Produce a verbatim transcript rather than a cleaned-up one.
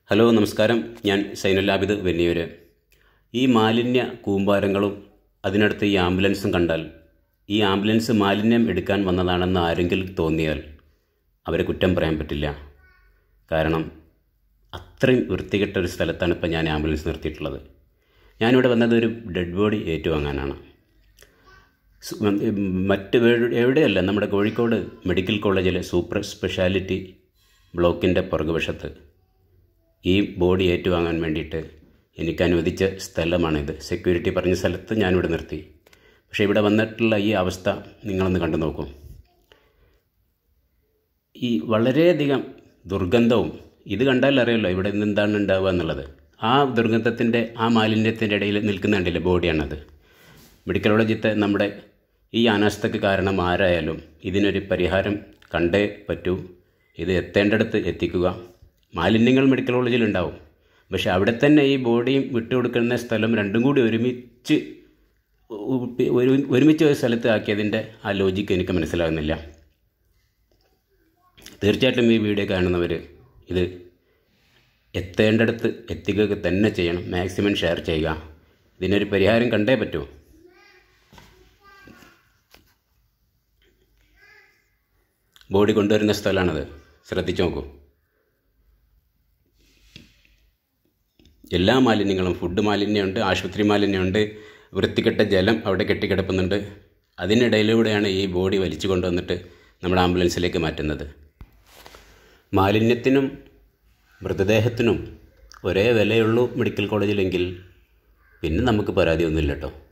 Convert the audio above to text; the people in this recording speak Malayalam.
ഹലോ നമസ്കാരം. ഞാൻ സൈനുൽ ആബിദ് വെന്നിയൂർ. ഈ മാലിന്യ കൂമ്പാരങ്ങളും അതിനടുത്ത് ഈ ആംബുലൻസും കണ്ടാൽ ഈ ആംബുലൻസ് മാലിന്യം എടുക്കാൻ വന്നതാണെന്ന് ആരെങ്കിലും തോന്നിയാൽ അവരെ കുറ്റം പറയാൻ പറ്റില്ല. കാരണം അത്രയും വൃത്തികെട്ട ഒരു സ്ഥലത്താണ് ഇപ്പോൾ ഞാൻ ആംബുലൻസ് നിർത്തിയിട്ടുള്ളത്. ഞാനിവിടെ വന്നത് ഒരു ഡെഡ് ബോഡി ഏറ്റുവാങ്ങാനാണ്. മറ്റ് എവിടെയല്ല, നമ്മുടെ കോഴിക്കോട് മെഡിക്കൽ കോളേജിലെ സൂപ്പർ സ്പെഷ്യാലിറ്റി ബ്ലോക്കിൻ്റെ പുറകുവശത്ത് ഈ ബോഡി ഏറ്റുവാങ്ങാൻ വേണ്ടിയിട്ട് എനിക്ക് അനുവദിച്ച സ്ഥലമാണിത്. സെക്യൂരിറ്റി പറഞ്ഞ സ്ഥലത്ത് ഞാനിവിടെ നിർത്തി. പക്ഷേ ഇവിടെ വന്നിട്ടുള്ള ഈ അവസ്ഥ നിങ്ങളൊന്ന് കണ്ടു നോക്കൂ. ഈ വളരെയധികം ദുർഗന്ധവും, ഇത് കണ്ടാൽ അറിയാമല്ലോ ഇവിടെ നിന്ന് എന്താണ് ഉണ്ടാവുക എന്നുള്ളത്. ആ ദുർഗന്ധത്തിൻ്റെ, ആ മാലിന്യത്തിൻ്റെ ഇടയിൽ നിൽക്കുന്നുണ്ടല്ലേ ബോഡിയാണത്. മെഡിക്കൽ കോളേജിലത്തെ നമ്മുടെ ഈ അനാസ്ഥയ്ക്ക് കാരണം ആരായാലും ഇതിനൊരു പരിഹാരം കണ്ടേ പറ്റൂ. ഇത് എത്തേണ്ടടുത്ത് എത്തിക്കുക. മാലിന്യങ്ങൾ മെഡിക്കൽ കോളേജിലുണ്ടാവും, പക്ഷെ അവിടെ തന്നെ ഈ ബോഡിയും വിട്ടുകൊടുക്കുന്ന സ്ഥലം രണ്ടും കൂടി ഒരുമിച്ച് ഒരുമിച്ച് ഒരു സ്ഥലത്ത് ആക്കിയതിൻ്റെ ആ ലോജിക്ക് എനിക്ക് മനസ്സിലാകുന്നില്ല. തീർച്ചയായിട്ടും ഈ വീഡിയോ കാണുന്നവർ ഇത് എത്തേണ്ടടുത്ത് എത്തിക്കുക തന്നെ ചെയ്യണം. മാക്സിമം ഷെയർ ചെയ്യുക. ഇതിനൊരു പരിഹാരം കണ്ടേ പറ്റൂ. ബോഡി കൊണ്ടുവരുന്ന സ്ഥലമാണത്, ശ്രദ്ധിച്ചു നോക്കൂ. എല്ലാ മാലിന്യങ്ങളും, ഫുഡ് മാലിന്യമുണ്ട്, ആശുപത്രി മാലിന്യമുണ്ട്, വൃത്തികെട്ട ജലം അവിടെ കെട്ടിക്കിടപ്പുന്നുണ്ട്. അതിനിടയിലൂടെയാണ് ഈ ബോഡി വലിച്ചു കൊണ്ടുവന്നിട്ട് നമ്മുടെ ആംബുലൻസിലേക്ക് മാറ്റുന്നത്. മാലിന്യത്തിനും മൃതദേഹത്തിനും ഒരേ വിലയുള്ളൂ മെഡിക്കൽ കോളേജിലെങ്കിൽ പിന്നെ നമുക്ക് പരാതിയൊന്നുമില്ല കേട്ടോ.